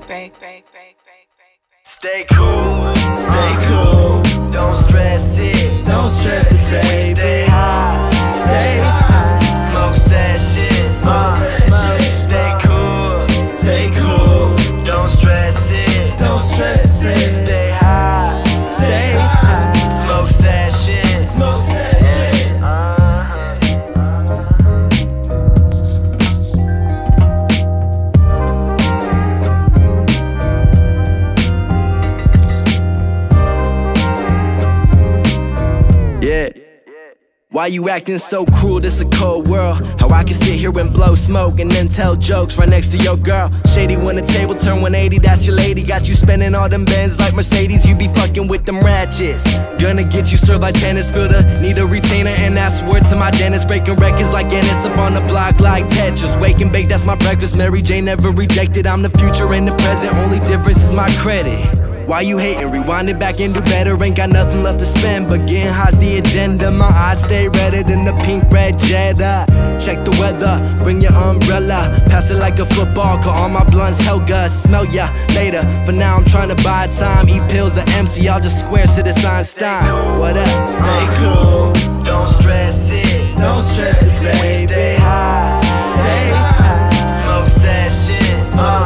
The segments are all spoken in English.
Stay cool, don't stress it, baby. Stay high, smoke that shit, Stay cool, don't stress it, Stay high, smoke that shit, Yeah. Why you acting so cruel? This a cold world. How I can sit here and blow smoke and then tell jokes right next to your girl. Shady when the table turn 180, that's your lady. Got you spending all them bands like Mercedes. You be fucking with them ratchets. Gonna get you served like tennis fielder. Need a retainer and that's word to my dentist. Breaking records like Ennis up on the block like Tetris. Wake and bake, that's my breakfast. Mary Jane never rejected. I'm the future and the present. Only difference is my credit. Why you hating? Rewind it back and do better. Ain't got nothing left to spend, but getting high's the agenda. My eyes stay redder than the pink red Jetta. Check the weather, bring your umbrella. Pass it like a football, call all my blunts Helga. Smell ya later. For now I'm trying to buy time. Eat pills or MC, I'll just square to this Einstein. What up? Stay cool, don't stress it, baby. Stay high, smoke that shit,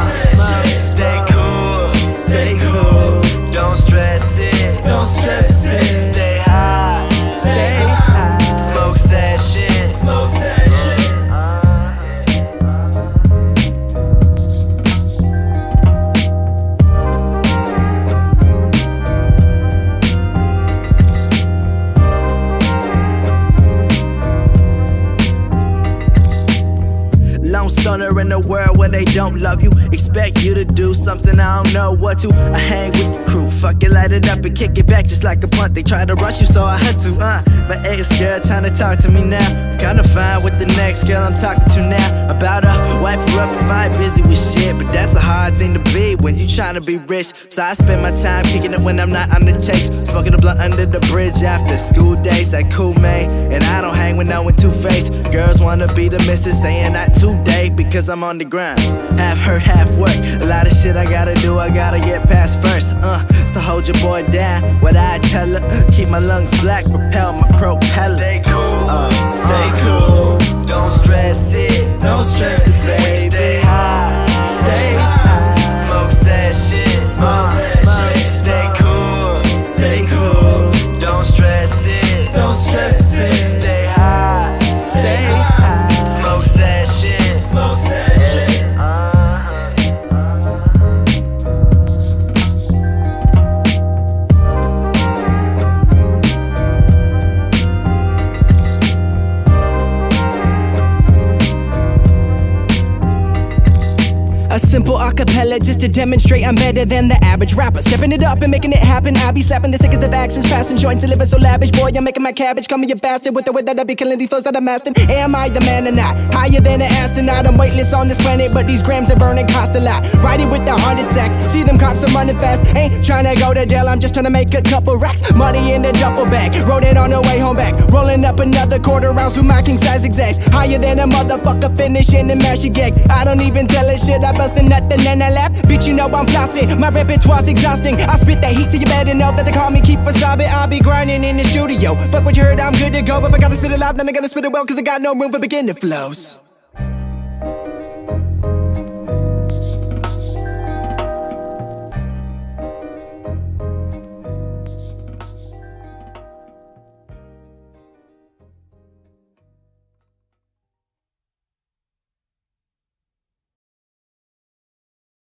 Stay cool, don't stress it, Stay high, smoke that shit, Lone stoner in a world where they don't love you. Expect you to do something I don't know what to. I hang with the crew, fuck it, light it up and kick it back just like a punt. They try to rush you so I had to, My ex-girl tryna talk to me now. I'm kinda fine with the next girl I'm talking to now. About to wife her up if I ain't busy with shit. But that's a hard thing to be when you tryna be rich. So I spend my time kicking it when I'm not on the chase. Smoking a blunt under the bridge after school days, like cool man. And I don't hang with no one two-faced. Girls wanna be the missus, saying not today because I'm on the grind. Half hurt, half work. A lot of shit I gotta do, I gotta get past first. So hold your boy down. What I tell her, keep my lungs black, propel my propeller. Stay cool, don't stress it, baby. Stay high, smoke that shit, Stay cool, don't stress it, Stay high, smoke that shit. A simple acapella just to demonstrate I'm better than the average rapper. Stepping it up and making it happen. I be slapping the sickest of actions, passing joints and living so lavish. Boy, I'm making my cabbage. Call me a bastard with the way that I be killing these flows that I'm mastering. Am I the man or not? Higher than an astronaut. I'm weightless on this planet, but these grams are burning cost a lot. Riding with the 100 sacks. See them cops are running fast. Ain't trying to go to jail, I'm just trying to make a couple racks. Money in the duffel bag. Rode it on the way home back. Rolling up another quarter ounce with my king size execs. Higher than a motherfucker, finishing the mashy gag. I don't even tell a shit. I bust a nothing and I laugh. Bitch, you know I'm flossing. My repertoire's exhausting. I spit that heat so you better know that they call me Keep Wasabi. I'll be grinding in the studio. Fuck what you heard, I'm good to go. If I gotta spit it loud, then I gotta spit it well, cause I got no room for beginner flows.